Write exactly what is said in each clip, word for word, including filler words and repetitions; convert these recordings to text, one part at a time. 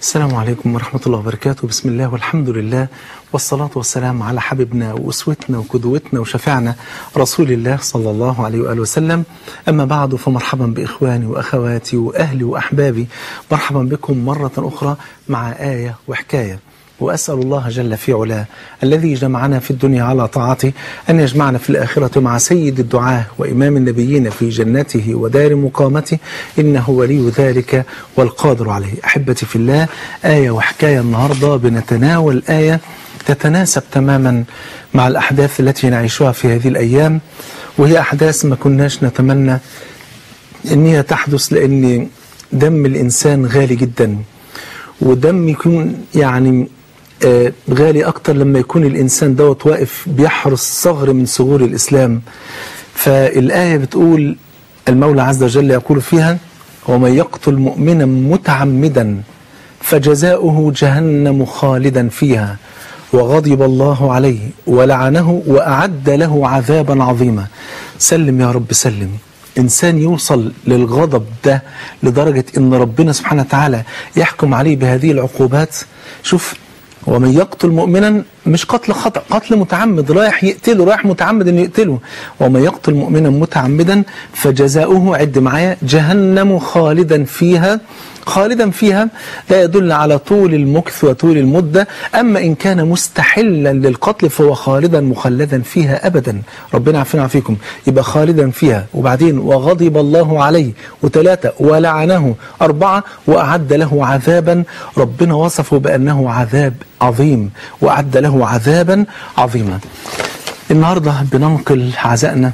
السلام عليكم ورحمة الله وبركاته. بسم الله والحمد لله والصلاة والسلام على حبيبنا وأسوتنا وقدوتنا وشفعنا رسول الله صلى الله عليه وآله وسلم. أما بعد، فمرحبا بإخواني وأخواتي وأهلي وأحبابي، مرحبا بكم مرة أخرى مع آية وحكاية. وأسأل الله جل في علاه الذي جمعنا في الدنيا على طاعته أن يجمعنا في الآخرة مع سيد الدعاة وإمام النبيين في جنته ودار مقامته، إنه ولي ذلك والقادر عليه. أحبتي في الله، آية وحكاية النهاردة بنتناول آية تتناسب تماما مع الأحداث التي نعيشها في هذه الأيام، وهي أحداث ما كناش نتمنى أن هي تحدث، لأن دم الإنسان غالي جدا، ودم يكون يعني آه غالي أكتر لما يكون الإنسان دوت واقف بيحرس ثغر من ثغور الإسلام. فالآية بتقول، المولى عز وجل يقول فيها: ومن يقتل مؤمنا متعمدا فجزاؤه جهنم خالدا فيها وغضب الله عليه ولعنه وأعد له عذابا عظيما. سلم يا رب سلم. إنسان يوصل للغضب ده لدرجة إن ربنا سبحانه وتعالى يحكم عليه بهذه العقوبات. شوف، ومن يقتل مؤمنا، مش قتل خطأ، قتل متعمد، رايح يقتله، رايح متعمد إنه يقتله. ومن يقتل مؤمنا متعمدا فجزاؤه، عد معايا، جهنم خالدا فيها. خالدا فيها لا يدل على طول المكث وطول المدة، أما إن كان مستحلا للقتل فهو خالدا مخلدا فيها أبدا. ربنا عافينا وعافيكم. يبقى خالدا فيها، وبعدين وغضب الله عليه، وثلاثة ولعنه، أربعة وأعد له عذابا. ربنا وصفه بأنه عذاب عظيم، وأعد له عذابا عظيما. النهاردة بننقل عزائنا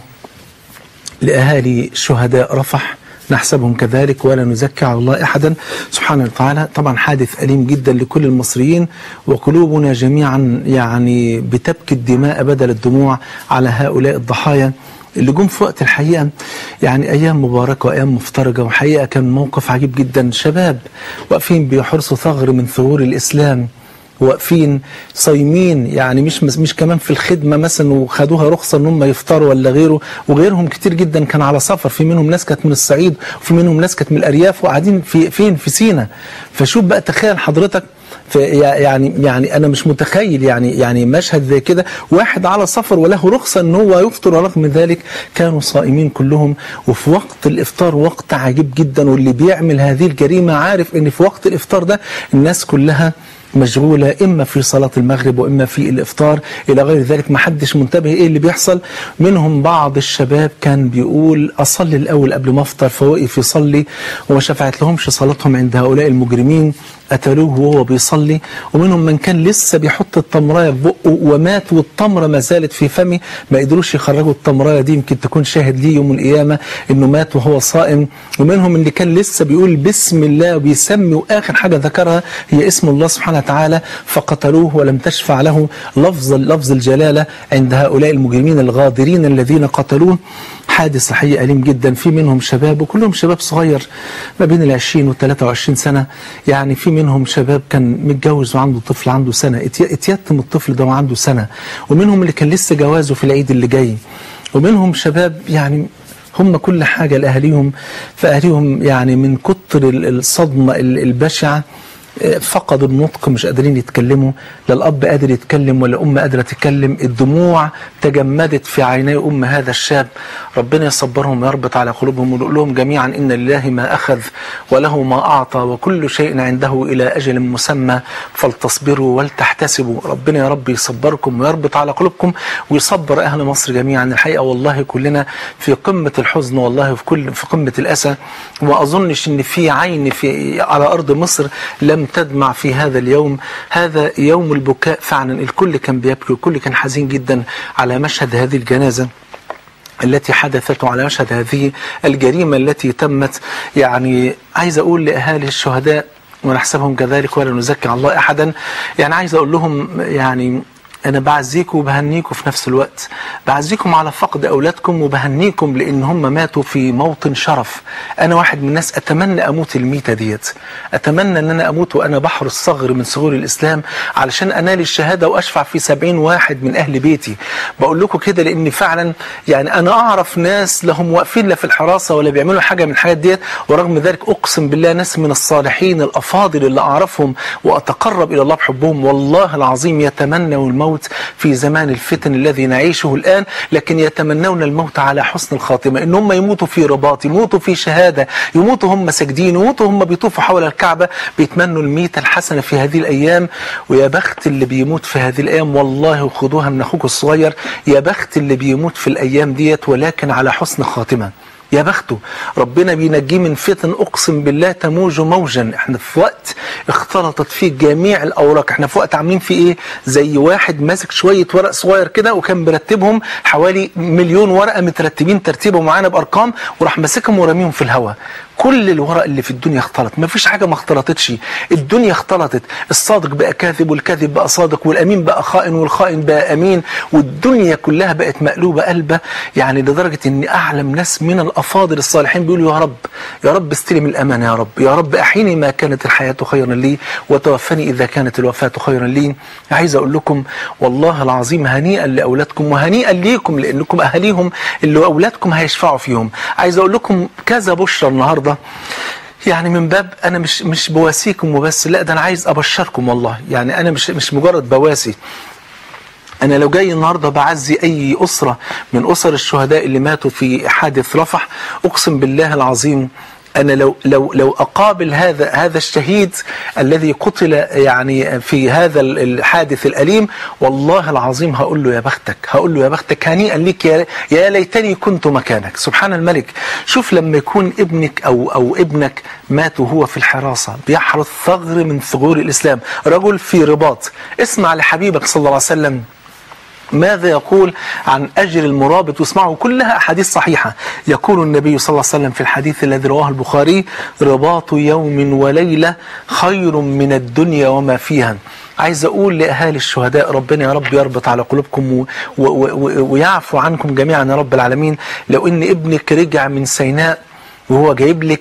لأهالي شهداء رفح، نحسبهم كذلك ولا نزكي على الله أحدا سبحانه وتعالى. طبعا حادث أليم جدا لكل المصريين، وقلوبنا جميعا يعني بتبكي الدماء بدل الدموع على هؤلاء الضحايا اللي جم في وقت الحقيقة يعني أيام مباركة وأيام مفترجة. وحقيقة كان موقف عجيب جدا، شباب واقفين بيحرسوا ثغر من ثغور الإسلام، واقفين صايمين، يعني مش مش كمان في الخدمة مثلا وخدوها رخصة ان هم يفطروا ولا غيره، وغيرهم كتير جدا كان على سفر. في منهم ناس كانت من الصعيد، وفي منهم ناس كانت من الأرياف، وقاعدين في فين في سينا. فشوف بقى، تخيل حضرتك، يعني يعني انا مش متخيل يعني يعني مشهد زي كده، واحد على سفر وله رخصة ان هو يفطر، ورغم من ذلك كانوا صائمين كلهم. وفي وقت الافطار وقت عجيب جدا، واللي بيعمل هذه الجريمة عارف ان في وقت الافطار ده الناس كلها مشغولة، إما في صلاة المغرب وإما في الإفطار إلى غير ذلك، ما حدش منتبه إيه اللي بيحصل. منهم بعض الشباب كان بيقول أصلي الأول قبل ما أفطر، فوقف يصلي وما شفعت لهمش صلاتهم عند هؤلاء المجرمين، قتلوه وهو بيصلي. ومنهم من كان لسه بيحط التمراية في بقه ومات والتمرة ما زالت في فمه، ما قدروش يخرجوا التمراية دي، يمكن تكون شاهد ليه يوم القيامة إنه مات وهو صائم. ومنهم اللي كان لسه بيقول بسم الله وبيسمي، وآخر حاجة ذكرها هي اسم الله سبحانه وتعالى، فقتلوه ولم تشفع له لفظ لفظ الجلالة عند هؤلاء المجرمين الغادرين الذين قتلوه. حادث حقيقي أليم جدا. في منهم شباب، وكلهم شباب صغير ما بين العشرين والثلاثة وعشرين سنة. يعني في منهم شباب كان متجوز وعنده طفل عنده سنة، اتيتم الطفل ده وعنده سنة. ومنهم اللي كان لسه جوازه في العيد اللي جاي. ومنهم شباب يعني هم كل حاجة لأهليهم، فأهليهم يعني من كتر الصدمة البشعة فقدوا النطق، مش قادرين يتكلموا، لا الأب قادر يتكلم ولا أم قادرة تتكلم. الدموع تجمدت في عيني أم هذا الشاب. ربنا يصبرهم ويربط على قلوبهم، ويقول لهم جميعا إن لله ما أخذ وله ما أعطى وكل شيء عنده إلى أجل مسمى فلتصبروا ولتحتسبوا. ربنا يا رب يصبركم ويربط على قلوبكم ويصبر أهل مصر جميعا. الحقيقة والله كلنا في قمة الحزن، والله في كل في قمة الأسى، وما أظنش إن في عين في على أرض مصر لم تدمع في هذا اليوم. هذا يوم البكاء فعلا. الكل كان بيبكي، والكل كان حزين جدا على مشهد هذه الجنازة التي حدثت، وعلى مشهد هذه الجريمة التي تمت. يعني عايز أقول لأهالي الشهداء ونحسبهم كذلك ولا نزكي على الله أحدا، يعني عايز أقول لهم يعني أنا بعزيكم وبهنيكم في نفس الوقت. بعزيكم على فقد أولادكم وبهنيكم لأن هم ماتوا في موطن شرف. أنا واحد من الناس أتمنى أموت الميتة ديت، أتمنى أن أنا أموت وأنا بحر الصغر من صغور الإسلام علشان أنال الشهادة وأشفع في سبعين واحد من أهل بيتي. بقول لكم كده لأن فعلا يعني أنا أعرف ناس لهم واقفين لا في الحراسة ولا بيعملوا حاجة من الحاجات ديت، ورغم ذلك أقسم بالله ناس من الصالحين الأفاضل اللي أعرفهم وأتقرب إلى الله بحبهم والله العظيم يتمنوا الموت في زمان الفتن الذي نعيشه الآن، لكن يتمنون الموت على حسن الخاتمة، إن هم يموتوا في رباط، يموتوا في شهادة، يموتوا هم ساجدين، يموتوا هم بيطوفوا حول الكعبة، بيتمنوا الميتة الحسنة في هذه الأيام. ويا بخت اللي بيموت في هذه الأيام، والله خدوها من أخوك الصغير، يا بخت اللي بيموت في الأيام ديت ولكن على حسن خاتمة. يا بخته، ربنا بينجيه من فتن اقسم بالله تموج موجا. احنا في وقت اختلطت فيه جميع الاوراق، احنا في وقت عاملين فيه ايه؟ زي واحد ماسك شويه ورق صغير كده وكان بيرتبهم حوالي مليون ورقه مترتبين ترتيبه معانا بارقام، وراح ماسكهم ورميهم في الهواء. كل الورق اللي في الدنيا اختلط، ما فيش حاجه ما اختلطتش، الدنيا اختلطت، الصادق بقى كاذب والكاذب بقى صادق والامين بقى خائن والخائن بقى امين، والدنيا كلها بقت مقلوبه قلبه. يعني لدرجه ان اعلم ناس من الافاضل الصالحين بيقولوا يا رب يا رب استلم الامانه، يا رب يا رب احيني ما كانت الحياه خيرا لي وتوفني اذا كانت الوفاه خيرا لي. عايز اقول لكم والله العظيم هنيئا لاولادكم وهنيئا ليكم لانكم اهاليهم اللي اولادكم هيشفعوا فيهم. عايز اقول لكم كذا بشرى النهارده، يعني من باب انا مش مش بواسيكم وبس، لا ده انا عايز ابشركم والله. يعني انا مش مش مجرد بواسي، أنا لو جاي النهاردة بعزي أي أسرة من أسر الشهداء اللي ماتوا في حادث رفح، أقسم بالله العظيم أنا لو لو لو أقابل هذا هذا الشهيد الذي قتل يعني في هذا الحادث الأليم، والله العظيم هقول له يا بختك، هقول له يا بختك، هنيئا لك، يا يا ليتني كنت مكانك. سبحان الملك. شوف لما يكون ابنك أو أو ابنك مات وهو في الحراسة بيحرس ثغر من ثغور الإسلام، رجل في رباط. اسمع لحبيبك صلى الله عليه وسلم ماذا يقول عن أجر المرابط، واسمعوا كلها أحاديث صحيحة. يقول النبي صلى الله عليه وسلم في الحديث الذي رواه البخاري: رباط يوم وليلة خير من الدنيا وما فيها. عايز أقول لأهالي الشهداء ربنا يا رب يربط على قلوبكم ويعفو عنكم جميعا يا رب العالمين. لو إن ابنك رجع من سيناء وهو جايب لك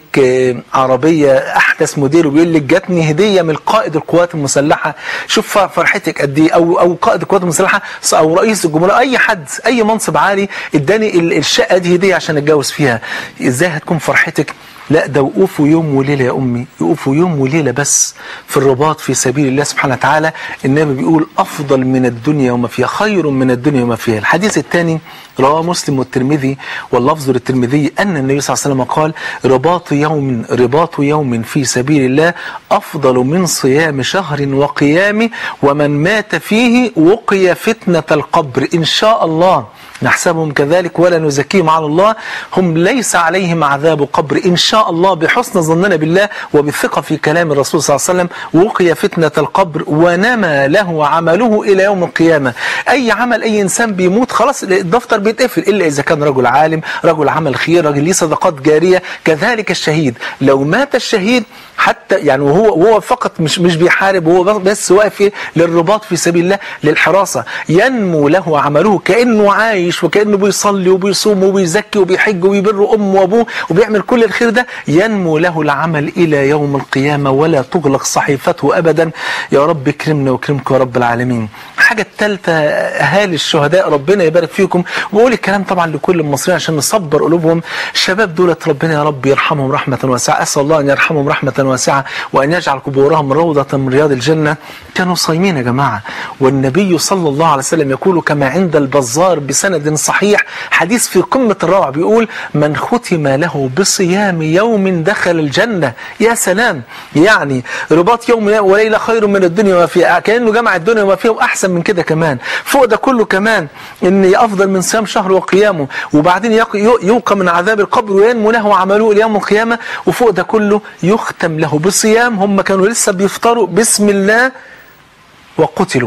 عربية أحدث موديل وبيقول لك جاتني هدية من قائد القوات المسلحة، شوف فرحتك قد إيه، أو أو قائد القوات المسلحة أو رئيس الجمهورية، أي حد أي منصب عالي اداني الشقة دي هدية عشان أتجوز فيها، إزاي هتكون فرحتك؟ لا ده وقوفوا يوم وليلة يا أمي، يقوفوا يوم وليلة بس في الرباط في سبيل الله سبحانه وتعالى. النبي بيقول أفضل من الدنيا وما فيها، خير من الدنيا وما فيها. الحديث الثاني رواه مسلم والترمذي واللفظ للترمذي أن النبي صلى الله عليه وسلم قال: رباط يوم رباط يوم في سبيل الله أفضل من صيام شهر وقيامه، ومن مات فيه وقي فتنة القبر إن شاء الله. نحسبهم كذلك ولا نزكيهم على الله، هم ليس عليهم عذاب قبر إن شاء الله، بحسن ظننا بالله وبالثقة في كلام الرسول صلى الله عليه وسلم. وقي فتنة القبر ونمى له عمله إلى يوم القيامة. أي عمل أي إنسان بيموت خلاص الدفتر بيتقفل، إلا إذا كان رجل عالم، رجل عمل خير، رجل ليه صدقات جارية. كذلك الشهيد، لو مات الشهيد حتى يعني وهو وهو فقط مش مش بيحارب، وهو بس واقف للرباط في سبيل الله للحراسة، ينمو له عمله كأنه عايش وكأنه بيصلي وبيصوم وبيزكي وبيحج وبيبر أمه وأبوه وبيعمل كل الخير ده، ينمو له العمل إلى يوم القيامة ولا تغلق صحيفته أبدا. يا رب اكرمنا واكرمكم يا رب العالمين. الحاجة الثالثة أهالي الشهداء ربنا يبارك فيكم، وأقول الكلام طبعا لكل المصريين عشان نصبر قلوبهم. الشباب دولت ربنا يا رب يرحمهم رحمة واسعة، أسأل الله أن يرحمهم رحمة واسعة وأن يجعل قبورهم روضة من رياض الجنة. كانوا صايمين يا جماعة، والنبي صلى الله عليه وسلم يقول كما عند البزار بسند صحيح، حديث في قمة الروعة، بيقول: من ختم له بصيام يوم دخل الجنة. يا سلام، يعني رباط يوم وليلة خير من الدنيا وما فيها، كأنه جمع الدنيا وما فيها وأحسن من كده كمان. فوق ده كله كمان إن أفضل من صيام شهر وقيامه، وبعدين يوقى من عذاب القبر وينمو له عمله إلى يوم القيامة. وفوق ده كله يختم له بصيام، هم كانوا لسه بيفطروا بسم الله وقتلوا.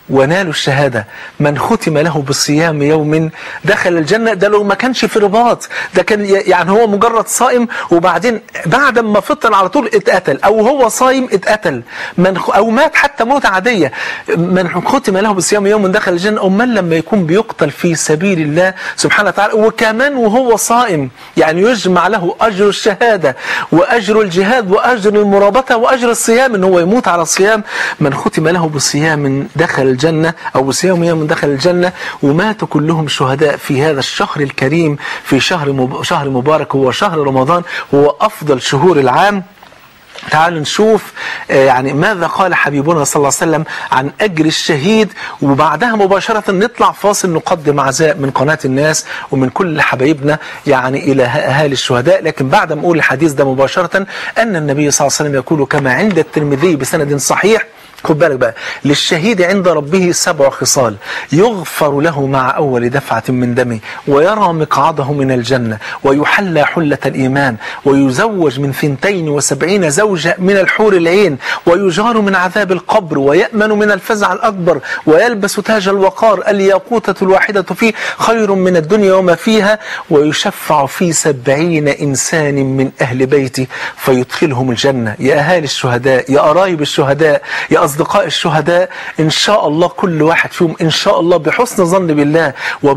ونالوا الشهادة من ختم له بصيام يوم دخل الجنة. ده لو ما كانش في رباط، ده كان يعني هو مجرد صائم وبعدين بعد ما فطر على طول اتقتل، او هو صايم اتقتل، من او مات حتى موتة عادية. من ختم له بصيام يوم دخل الجنة. أو من لما يكون بيقتل في سبيل الله سبحانه وتعالى وكمان وهو صائم، يعني يجمع له أجر الشهادة وأجر الجهاد وأجر المرابطة وأجر الصيام، إن هو يموت على الصيام. من ختم له بصيام دخل الجنة، أو بصيام يوم دخل الجنة. وماتوا كلهم شهداء في هذا الشهر الكريم، في شهر مب... شهر مبارك، هو شهر رمضان، هو أفضل شهور العام. تعالوا نشوف يعني ماذا قال حبيبنا صلى الله عليه وسلم عن أجر الشهيد، وبعدها مباشرة نطلع فاصل نقدم عزاء من قناة الناس ومن كل حبايبنا يعني إلى أهالي الشهداء. لكن بعد ما أقول الحديث ده مباشرة، أن النبي صلى الله عليه وسلم يقول كما عند الترمذي بسند صحيح، خد بالك بقى، للشهيد عند ربه سبع خصال: يغفر له مع أول دفعة من دمه، ويرى مقعده من الجنة، ويحلى حلة الإيمان، ويزوج من ثنتين وسبعين زوجة من الحور العين، ويجار من عذاب القبر، ويأمن من الفزع الأكبر، ويلبس تاج الوقار، الياقوتة الواحدة فيه خير من الدنيا وما فيها، ويشفع في سبعين إنسان من أهل بيته فيدخلهم الجنة. يا أهالي الشهداء، يا قرايب الشهداء، يا أصدقاء الشهداء، إن شاء الله كل واحد فيهم إن شاء الله بحسن ظن بالله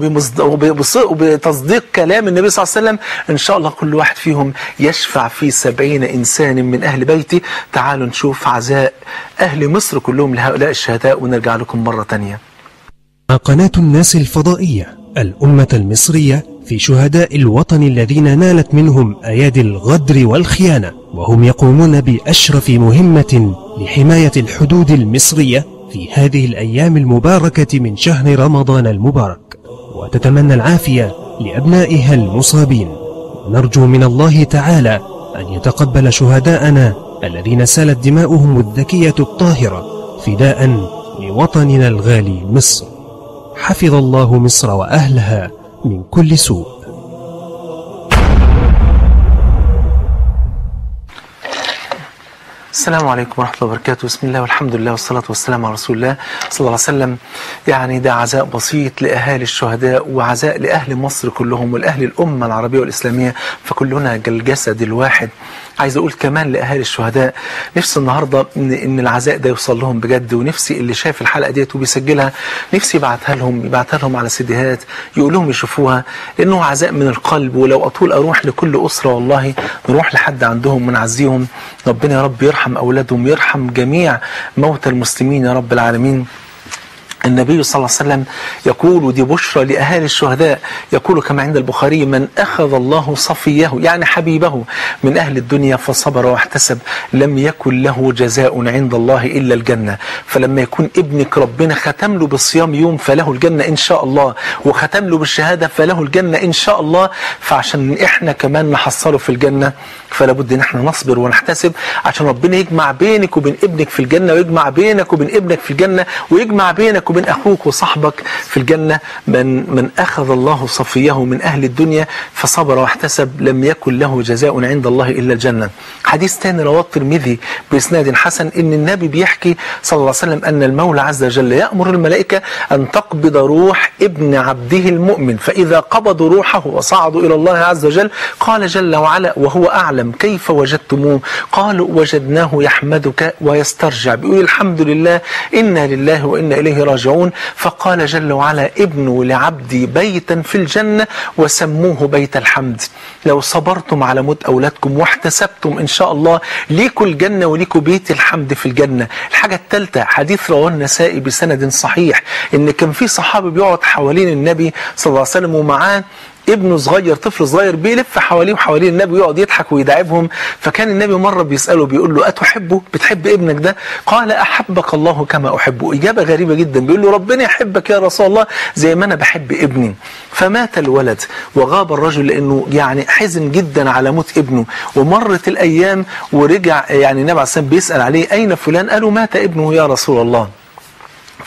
وبتصديق كلام النبي صلى الله عليه وسلم، إن شاء الله كل واحد فيهم يشفع في سبعين إنسان من أهل بيته. تعالوا نشوف عزاء أهل مصر كلهم لهؤلاء الشهداء ونرجع لكم مرة تانية. قناة الناس الفضائية الأمة المصرية في شهداء الوطن الذين نالت منهم أيادي الغدر والخيانة، وهم يقومون بأشرف مهمة لحماية الحدود المصرية في هذه الأيام المباركة من شهر رمضان المبارك، وتتمنى العافية لأبنائها المصابين. ونرجو من الله تعالى أن يتقبل شهداءنا الذين سالت دماؤهم الذكية الطاهرة فداء لوطننا الغالي مصر. حفظ الله مصر وأهلها من كل سوء. السلام عليكم ورحمة الله وبركاته. بسم الله والحمد لله والصلاة والسلام على رسول الله صلى الله عليه وسلم. يعني ده عزاء بسيط لأهالي الشهداء وعزاء لأهل مصر كلهم ولأهل الأمة العربية والإسلامية، فكلنا كالجسد الواحد. عايز أقول كمان لأهالي الشهداء، نفسي النهاردة إن, إن العزاء ده يوصل لهم بجد، ونفسي اللي شاف الحلقة ديت وبيسجلها نفسي يبعتها لهم يبعتها لهم على سيديهات يقول لهم يشوفوها، لأنه عزاء من القلب. ولو أطول أروح لكل أسرة والله نروح لحد عندهم ونعزيهم. ربنا يا رب يرحم أولادهم، يرحم جميع موتى المسلمين يا رب العالمين. النبي صلى الله عليه وسلم يقول، ودي بشرى لأهالي الشهداء، يقول كما عند البخاري: من أخذ الله صفيه يعني حبيبه من أهل الدنيا فصبر واحتسب لم يكن له جزاء عند الله إلا الجنة. فلما يكون ابنك ربنا ختم له بالصيام يوم فله الجنة إن شاء الله، وختم له بالشهادة فله الجنة إن شاء الله. فعشان إحنا كمان نحصله في الجنة فلا بد إن إحنا نصبر ونحتسب عشان ربنا يجمع بينك وبين ابنك في الجنة، ويجمع بينك وبين ابنك في الجنة، ويجمع بينك وبين أخوك وصحبك في الجنة. من من أخذ الله صفيه من أهل الدنيا فصبر واحتسب لم يكن له جزاء عند الله إلا الجنة. حديث ثاني رواه الترمذي بإسناد حسن، إن النبي بيحكي صلى الله عليه وسلم أن المولى عز وجل يأمر الملائكة أن تقبض روح ابن عبده المؤمن، فإذا قبضوا روحه وصعدوا إلى الله عز وجل قال جل وعلا وهو أعلم: كيف وجدتموه؟ قالوا: وجدناه يحمدك ويسترجع، بيقول الحمد لله إنا لله وإنا إليه راجعون. فقال جل وعلا: ابنوا لعبدي بيتا في الجنة وسموه بيت الحمد. لو صبرتم على موت أولادكم واحتسبتم إن شاء الله ليكوا الجنة وليكوا بيت الحمد في الجنة. الحاجة الثالثة، حديث رواه النسائي بسند صحيح، إن كان في صحابي بيقعد حوالين النبي صلى الله عليه وسلم ومعاه ابنه صغير، طفل صغير بيلف حواليه وحوالين النبي ويقعد يضحك ويداعبهم. فكان النبي مرة بيسأله بيقول له: أتحبه؟ بتحب ابنك ده؟ قال: أحبك الله كما أحبه. إجابة غريبة جدا، بيقول له: ربنا يحبك يا رسول الله زي ما أنا بحب ابني. فمات الولد وغاب الرجل لأنه يعني حزن جدا على موت ابنه. ومرت الأيام ورجع يعني النبي عليه الصلاة والسلام بيسأل عليه: أين فلان؟ قالوا: مات ابنه يا رسول الله.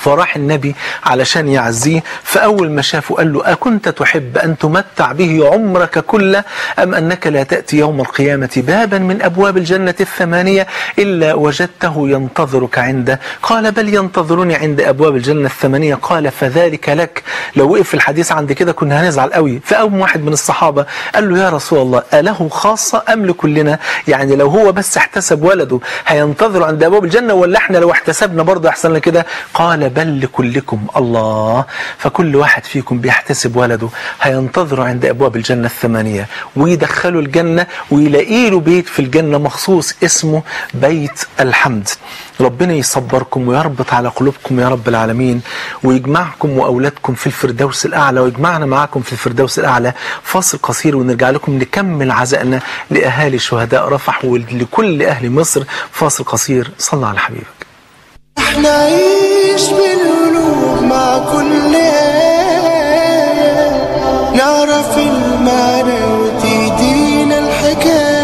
فراح النبي علشان يعزيه، فأول ما شافه قال له: أكنت تحب أن تمتع به عمرك كله أم أنك لا تأتي يوم القيامة بابا من أبواب الجنة الثمانية إلا وجدته ينتظرك عنده؟ قال: بل ينتظرني عند أبواب الجنة الثمانية. قال: فذلك لك. لو وقف الحديث عند كده كنا هنزعل قوي. فأول واحد من الصحابة قال له: يا رسول الله، أله خاصة أم لكلنا؟ يعني لو هو بس احتسب ولده هينتظر عند أبواب الجنة، ولا احنا لو احتسبنا برضه يحصل لنا كده؟ قال: بل لكلكم. الله. فكل واحد فيكم بيحتسب ولده هينتظر عند أبواب الجنة الثمانية ويدخلوا الجنة، ويلاقي له بيت في الجنة مخصوص اسمه بيت الحمد. ربنا يصبركم ويربط على قلوبكم يا رب العالمين، ويجمعكم وأولادكم في الفردوس الأعلى، ويجمعنا معاكم في الفردوس الأعلى. فاصل قصير ونرجع لكم نكمل عزائنا لأهالي شهداء رفح ولكل أهل مصر. فاصل قصير. صلى على حبيبك. احنا عيش بالقلوب مع كل آية، نعرف المعنى وتدينا الحكاية.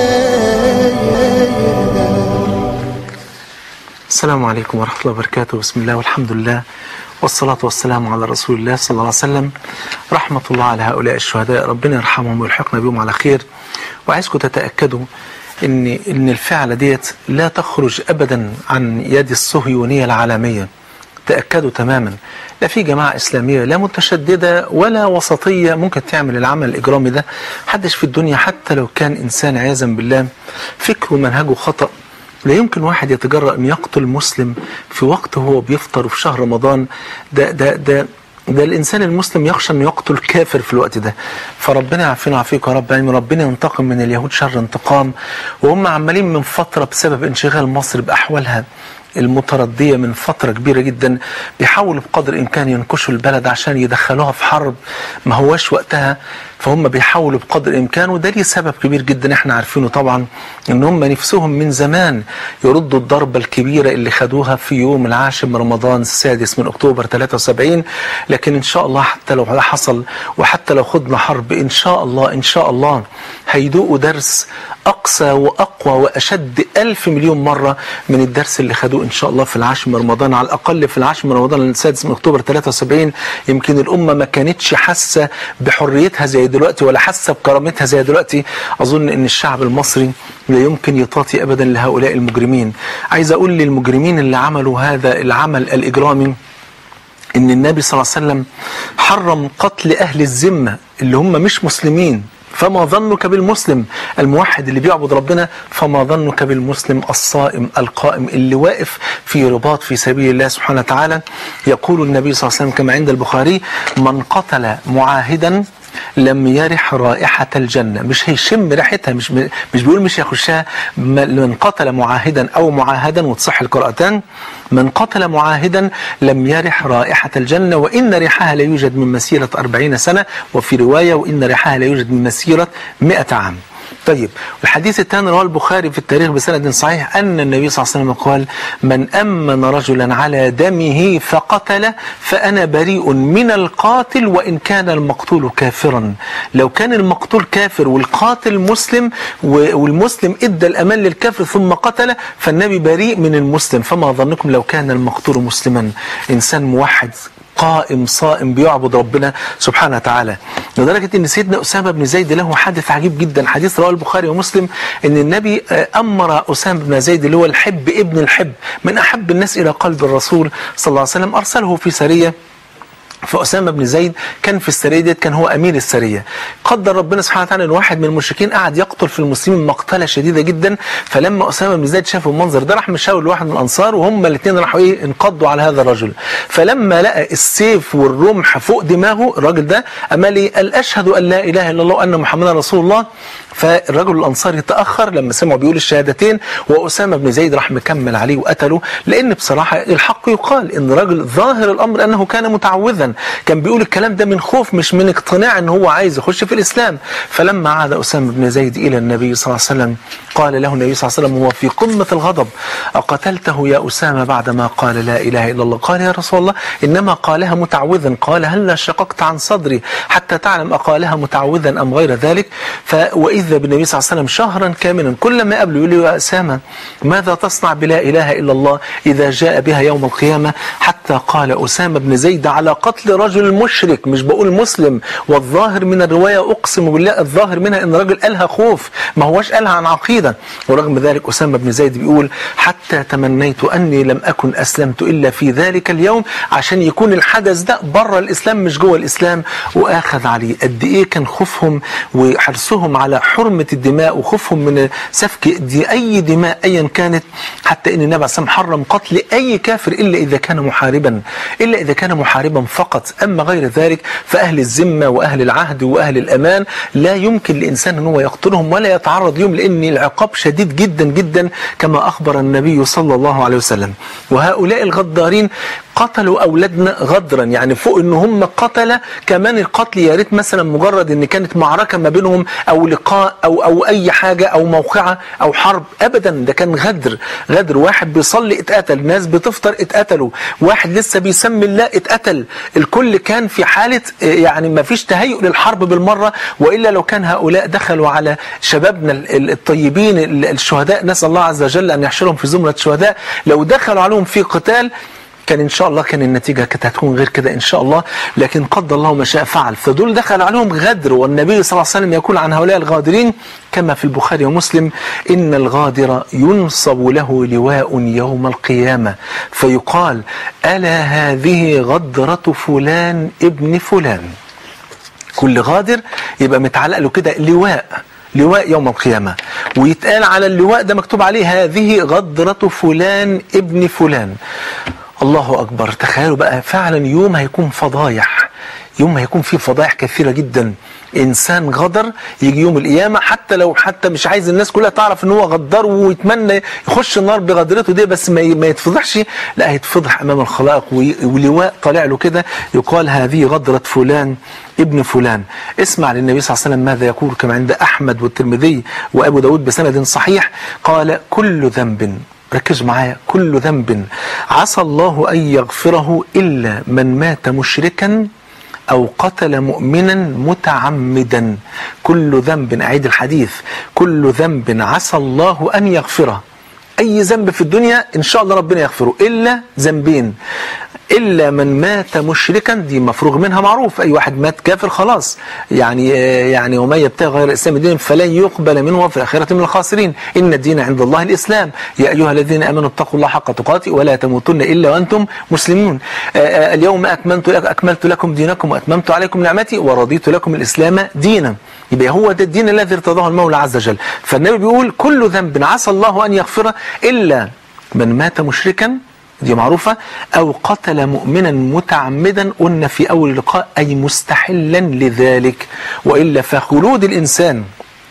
السلام عليكم ورحمة الله وبركاته. بسم الله والحمد لله والصلاة والسلام على رسول الله صلى الله عليه وسلم. رحمة الله على هؤلاء الشهداء، ربنا يرحمهم ويلحقنا بهم على خير. وعايزكم تتأكدوا إن إن الفعلة ديت لا تخرج أبدا عن يد الصهيونية العالمية. تأكدوا تماما، لا في جماعة إسلامية لا متشددة ولا وسطية ممكن تعمل العمل الإجرامي ده. محدش في الدنيا حتى لو كان إنسان عياذا بالله فكره ومنهجه خطأ، لا يمكن واحد يتجرأ أن يقتل مسلم في وقت هو بيفطر في شهر رمضان. ده ده ده ده الإنسان المسلم يخشى أن يقتل كافر في الوقت ده. فربنا يعافينا ويعافيكم يا رب. يعني ربنا ينتقم من اليهود شر انتقام، وهم عمالين من فترة بسبب انشغال مصر بأحوالها المتردية من فترة كبيرة جدا بيحاولوا بقدر الإمكان ينكشوا البلد عشان يدخلوها في حرب ما هواش وقتها. فهم بيحاولوا بقدر الإمكان، وده ليه سبب كبير جدا احنا عارفينه طبعا، ان هم نفسهم من زمان يردوا الضربة الكبيرة اللي خدوها في يوم العاشر من رمضان السادس من أكتوبر ثلاثة وسبعين. لكن إن شاء الله حتى لو حصل وحتى لو خدنا حرب إن شاء الله إن شاء الله هيدوقوا درس أقسى وأقوى وأشد ألف مليون مرة من الدرس اللي خدوه إن شاء الله في العاشر من رمضان. على الأقل في العاشر من رمضان السادس من أكتوبر ثلاثة وسبعين يمكن الأمة ما كانتش حاسة بحريتها زي دلوقتي ولا حاسة بكرامتها زي دلوقتي. أظن أن الشعب المصري لا يمكن يطاطي أبدا لهؤلاء المجرمين. عايز أقول للمجرمين اللي عملوا هذا العمل الإجرامي أن النبي صلى الله عليه وسلم حرم قتل أهل الذمة اللي هم مش مسلمين. فما ظنك بالمسلم الموحد اللي بيعبد ربنا؟ فما ظنك بالمسلم الصائم القائم اللي واقف في رباط في سبيل الله سبحانه وتعالى؟ يقول النبي صلى الله عليه وسلم كما عند البخاري: من قتل معاهدا لم يرح رائحة الجنة. مش هيشم ريحتها، مش مش بيقول مش يخشها. من قتل معاهدا أو معاهدا، وتصح القراءتان، من قتل معاهدا لم يرح رائحة الجنة، وإن ريحها لا يوجد من مسيرة أربعين سنة، وفي رواية وإن ريحها لا يوجد من مسيرة مئة عام. طيب، الحديث الثاني رواه البخاري في التاريخ بسند صحيح أن النبي صلى الله عليه وسلم قال: من أمن رجلا على دمه فقتل فأنا بريء من القاتل وإن كان المقتول كافرا. لو كان المقتول كافر والقاتل مسلم والمسلم إدى الأمان للكافر ثم قتل، فالنبي بريء من المسلم. فما ظنكم لو كان المقتول مسلما، إنسان موحد قائم صائم بيعبد ربنا سبحانه وتعالى. لدرجة ان سيدنا أسامة بن زيد له حديث عجيب جدا، حديث رواه البخاري ومسلم، ان النبي أمر أسامة بن زيد اللي هو الحب ابن الحب من أحب الناس إلى قلب الرسول صلى الله عليه وسلم، أرسله في سرية. فأسامة بن زيد كان في السرية ديت، كان هو أمير السرية. قدر ربنا سبحانه وتعالى أن واحد من المشركين قعد يقتل في المسلمين مقتلة شديدة جدا. فلما أسامة بن زيد شاف المنظر ده راح مشاور لواحد من الأنصار، وهم الاثنين راحوا إيه انقضوا على هذا الرجل. فلما لقى السيف والرمح فوق دماغه الراجل ده أمال إيه؟ قال: أشهد أن لا إله إلا الله وأن محمدا رسول الله. فالرجل الأنصاري تأخر لما سمعوا بيقول الشهادتين، وأسامة بن زيد راح مكمل عليه وقتله، لأن بصراحة الحق يقال إن رجل ظاهر الأمر أنه كان متعوذا، كان بيقول الكلام ده من خوف مش من اقتناع ان هو عايز يخش في الإسلام. فلما عاد أسامة بن زيد إلى النبي صلى الله عليه وسلم قال له النبي صلى الله عليه وسلم وهو في قمة الغضب: أقتلته يا أسامة بعدما قال لا إله إلا الله؟ قال: يا رسول الله إنما قالها متعوذا. قال: هل شققت عن صدري حتى تعلم أقالها متعوذا أم غير ذلك؟ وإذا بالنبي صلى الله عليه وسلم شهرا كاملا كل ما قبله يقول له: يا أسامة ماذا تصنع بلا إله إلا الله إذا جاء بها يوم القيامة؟ حتى قال أسامة بن زيد: على قتل رجل مشرك، مش بقول مسلم، والظاهر من الرواية أقسم بالله الظاهر منها إن الرجل قالها خوف، ما هوش قالها عن عقيدة. ورغم ذلك أسامة بن زيد بيقول: حتى تمنيت أني لم أكن أسلمت إلا في ذلك اليوم، عشان يكون الحدث ده بره الإسلام مش جوه الإسلام. وآخذ عليه قد إيه كان خوفهم وحرصهم على حرمة الدماء وخوفهم من سفك دي أي دماء أيا كانت، حتى إن النبي عليه الصلاة والسلام حرم قتل أي كافر إلا إذا كان محاربا، إلا إذا كان محاربا فقط. أما غير ذلك فأهل الذمة وأهل العهد وأهل الأمان لا يمكن لإنسان أن هو يقتلهم ولا يتعرض لهم، لأن العقاب شديد جدا جدا كما أخبر النبي صلى الله عليه وسلم. وهؤلاء الغدارين قتلوا أولادنا غدرا، يعني فوق إن هم قتل كمان القتل يا ريت مثلا مجرد إن كانت معركة ما بينهم أو لقاء أو أو أي حاجة أو موقعة أو حرب، أبدا ده كان غدر. غدر واحد بيصلي اتقتل، ناس بتفطر اتقتلوا، واحد لسه بيسمي الله اتقتل. الكل كان في حالة يعني ما فيش تهيؤ للحرب بالمرة، وإلا لو كان هؤلاء دخلوا على شبابنا الطيبين الشهداء، نسأل الله عز وجل أن يحشرهم في زمرة الشهداء، لو دخلوا عليهم في قتال كان إن شاء الله كان النتيجة كانت هتكون غير كده إن شاء الله، لكن قدر الله ما شاء فعل. فدول دخل عليهم غدر، والنبي صلى الله عليه وسلم يقول عن هؤلاء الغادرين كما في البخاري ومسلم: إن الغادر ينصب له لواء يوم القيامة فيقال: ألا هذه غدرة فلان ابن فلان. كل غادر يبقى متعلق له كده لواء، لواء يوم القيامة، ويتقال على اللواء ده مكتوب عليه: هذه غدرة فلان ابن فلان. الله أكبر. تخيلوا بقى فعلا يوم هيكون فضايح، يوم هيكون فيه فضايح كثيرة جدا. إنسان غدر يجي يوم القيامة، حتى لو حتى مش عايز الناس كلها تعرف إن هو غدر ويتمنى يخش النار بغدرته دي، بس ما ما يتفضحش، لا هيتفضح أمام الخلائق، ولواء طالع له كده يقال: هذه غدرة فلان ابن فلان. اسمع للنبي صلى الله عليه وسلم ماذا يقول كما عند أحمد والترمذي وأبو داود بسند صحيح. قال: كل ذنب، ركزوا معايا، كل ذنب عسى الله أن يغفره إلا من مات مشركا أو قتل مؤمنا متعمدا. كل ذنب، أعيد الحديث، كل ذنب عسى الله أن يغفره، أي ذنب في الدنيا إن شاء الله ربنا يغفره إلا ذنبين: إلا من مات مشركا، دي مفروغ منها معروف، أي واحد مات كافر خلاص، يعني يعني ومن يبتغي غير الإسلام دينا فلن يقبل منه وفي الآخرة من الخاسرين. إن الدين عند الله الإسلام، يا أيها الذين آمنوا اتقوا الله حق تقاته ولا تموتن إلا وأنتم مسلمون. اليوم أكملت أكملت لكم دينكم وأتممت عليكم نعمتي ورضيت لكم الإسلام دينا. يبقى هو ده الدين الذي ارتضاه المولى عز وجل. فالنبي بيقول: كل ذنب عسى الله أن يغفره إلا من مات مشركا، دي معروفة، أو قتل مؤمنا متعمدا، قلنا في أول لقاء أي مستحلا لذلك. وإلا فخلود الإنسان،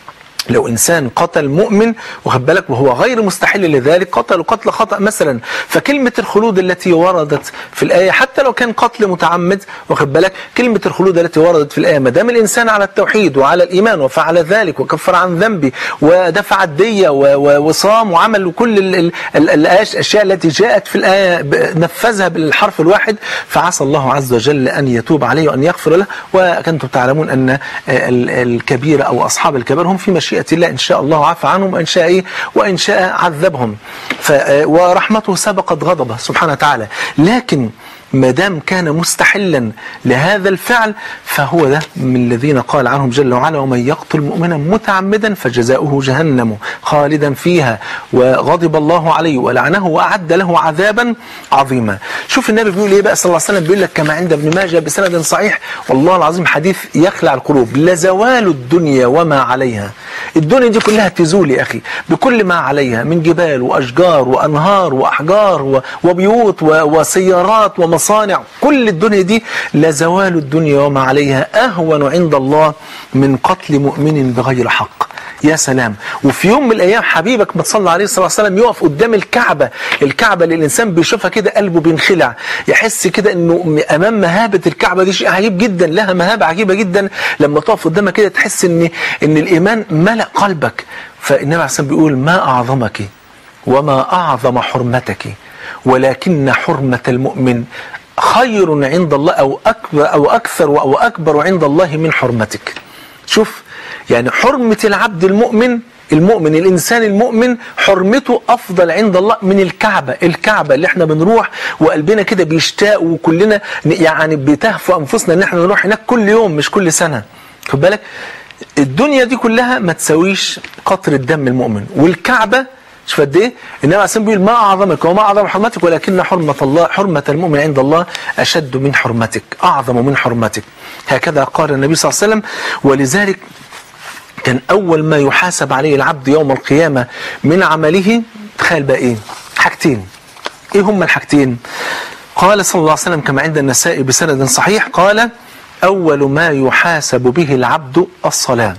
لو إنسان قتل مؤمن واخد بالك وهو غير مستحل لذلك، قتل قتل خطأ مثلا، فكلمة الخلود التي وردت في الآية حتى لو كان قتل متعمد واخد بالك، كلمة الخلود التي وردت في الآية ما دام الإنسان على التوحيد وعلى الإيمان وفعل ذلك وكفر عن ذنبه ودفع الدية وصام وعمل كل الأشياء التي جاءت في الآية نفذها بالحرف الواحد، فعسى الله عز وجل أن يتوب عليه وأن يغفر له. وكنتم تعلمون أن الكبير أو أصحاب الكبير هم في مشيئة الله، إن شاء الله عفى عنهم وإن شاء إيه وإن شاء عذبهم، ورحمته سبقت غضبه سبحانه وتعالى. لكن ما دام كان مستحلا لهذا الفعل فهو ده من الذين قال عنهم جل وعلا: ومن يقتل مؤمنا متعمدا فجزاؤه جهنم خالدا فيها وغضب الله عليه ولعنه وأعد له عذابا عظيما. شوف النبي بيقول ايه بقى صلى الله عليه وسلم، بيقول لك كما عند ابن ماجه بسند صحيح، والله العظيم حديث يخلع القلوب: لزوال الدنيا وما عليها. الدنيا دي كلها تزول يا أخي بكل ما عليها من جبال وأشجار وأنهار وأحجار وبيوت وسيارات ومصانع، كل الدنيا دي لزوال الدنيا وما عليها أهون عند الله من قتل مؤمن بغير حق. يا سلام. وفي يوم من الأيام حبيبك ما تصلى عليه الصلاة والسلام يقف قدام الكعبة، الكعبة اللي الإنسان بيشوفها كده قلبه بينخلع، يحس كده إنه أمام مهابة الكعبة دي شيء عجيب جدا، لها مهابة عجيبة جدا. لما تقف قدامها كده تحس إن إن الإيمان ملأ قلبك. فالنبي عليه الصلاة والسلام بيقول ما أعظمك وما أعظم حرمتك ولكن حرمة المؤمن خير عند الله أو أكبر أو أكثر أو أكبر عند الله من حرمتك. شوف يعني حرمة العبد المؤمن المؤمن الإنسان المؤمن حرمته أفضل عند الله من الكعبة. الكعبة اللي احنا بنروح وقلبنا كده بيشتاق وكلنا يعني بتهفو أنفسنا ان احنا نروح هناك كل يوم مش كل سنة. خد بالك الدنيا دي كلها ما تساويش قطر الدم المؤمن. والكعبة شوف قد ايه النبي عليه الصلاه والسلام بيقول ما اعظمك وما اعظم حرمتك ولكن حرمه الله حرمه المؤمن عند الله اشد من حرمتك اعظم من حرمتك. هكذا قال النبي صلى الله عليه وسلم. ولذلك كان اول ما يحاسب عليه العبد يوم القيامه من عمله تخيل بقى ايه حاجتين. ايه هما الحاجتين؟ قال صلى الله عليه وسلم كما عند النسائي بسند صحيح قال اول ما يحاسب به العبد الصلاه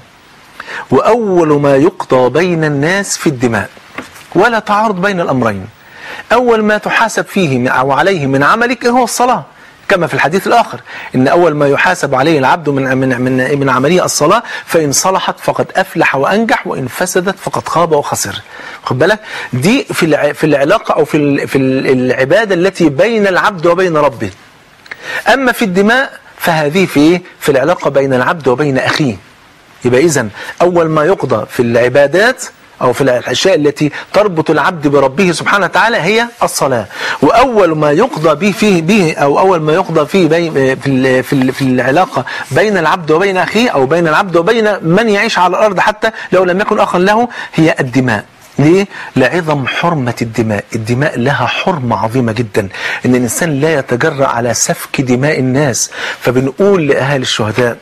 واول ما يقضى بين الناس في الدماء ولا تعارض بين الأمرين. أول ما تحاسب فيه أو عليه من عملك هو الصلاة كما في الحديث الآخر إن أول ما يحاسب عليه العبد من من من, من عمله الصلاة فإن صلحت فقد أفلح وأنجح وإن فسدت فقد خاب وخسر. خد بالك دي في في العلاقة أو في في العبادة التي بين العبد وبين ربه. أما في الدماء فهذه في في العلاقة بين العبد وبين أخيه. يبقى إذن أول ما يقضى في العبادات أو في الأشياء التي تربط العبد بربه سبحانه وتعالى هي الصلاة. وأول ما يقضى به فيه به أو أول ما يقضى فيه في في في العلاقة بين العبد وبين أخيه أو بين العبد وبين من يعيش على الأرض حتى لو لم يكن أخا له هي الدماء. ليه؟ لعظم حرمة الدماء. الدماء لها حرمة عظيمة جدا إن الإنسان لا يتجرأ على سفك دماء الناس. فبنقول لأهالي الشهداء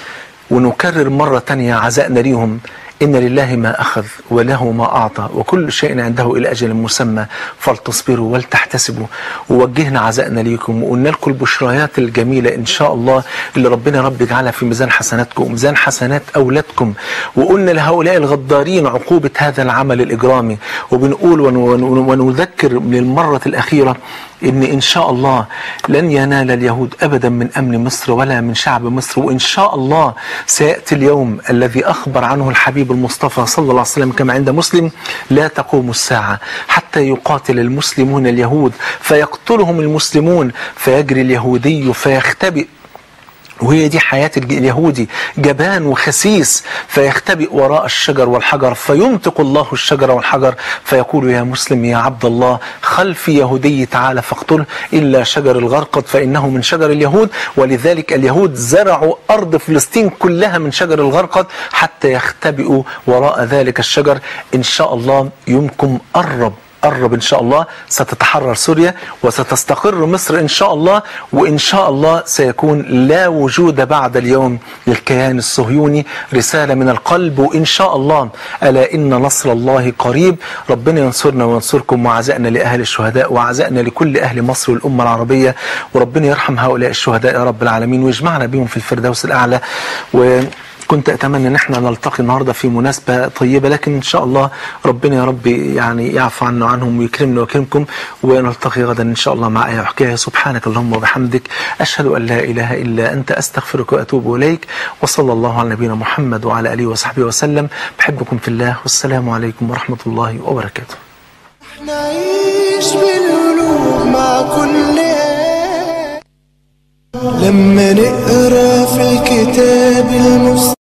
ونكرر مرة تانية عزائنا ليهم إن لله ما أخذ وله ما أعطى وكل شيء عنده إلى أجل مسمى فلتصبروا ولتحتسبوا. ووجهنا عزائنا ليكم وقلنا لكم البشريات الجميلة إن شاء الله اللي ربنا رب يجعلها في ميزان حسناتكم وميزان حسنات أولادكم. وقلنا لهؤلاء الغدارين عقوبة هذا العمل الإجرامي. وبنقول ونذكر للمرة الأخيرة إن إن شاء الله لن ينال اليهود أبدا من أمن مصر ولا من شعب مصر. وإن شاء الله سيأتي اليوم الذي أخبر عنه الحبيب المصطفى صلى الله عليه وسلم كما عند مسلم لا تقوم الساعة حتى يقاتل المسلمون اليهود فيقتلهم المسلمون فيجري اليهودي فيختبئ. وهي دي حياة اليهودي جبان وخسيس فيختبئ وراء الشجر والحجر فينطق الله الشجر والحجر فيقول يا مسلم يا عبد الله خلف يهودي تعالى فاقتله إلا شجر الغرقد فإنه من شجر اليهود. ولذلك اليهود زرعوا أرض فلسطين كلها من شجر الغرقد حتى يختبئوا وراء ذلك الشجر. إن شاء الله يومكم قرب قرب إن شاء الله ستتحرر سوريا وستستقر مصر إن شاء الله. وإن شاء الله سيكون لا وجود بعد اليوم للكيان الصهيوني. رسالة من القلب وإن شاء الله ألا إن نصر الله قريب. ربنا ينصرنا وينصركم. وعزائنا لأهل الشهداء وعزائنا لكل أهل مصر والأمة العربية. وربنا يرحم هؤلاء الشهداء يا رب العالمين ويجمعنا بهم في الفردوس الأعلى. و كنت أتمنى أن احنا نلتقي النهاردة في مناسبة طيبة لكن إن شاء الله ربنا يا رب يعني يعفو عنا عنهم ويكرمنا ويكرمكم. ونلتقي غدا إن شاء الله مع آية وحكاية. سبحانك اللهم وبحمدك أشهد أن لا إله إلا أنت أستغفرك وأتوب إليك. وصلى الله على نبينا محمد وعلى آله وصحبه وسلم. بحبكم في الله والسلام عليكم ورحمة الله وبركاته. نعيش بالقلوب مع كل لما نقرأ في الكتاب المستقيم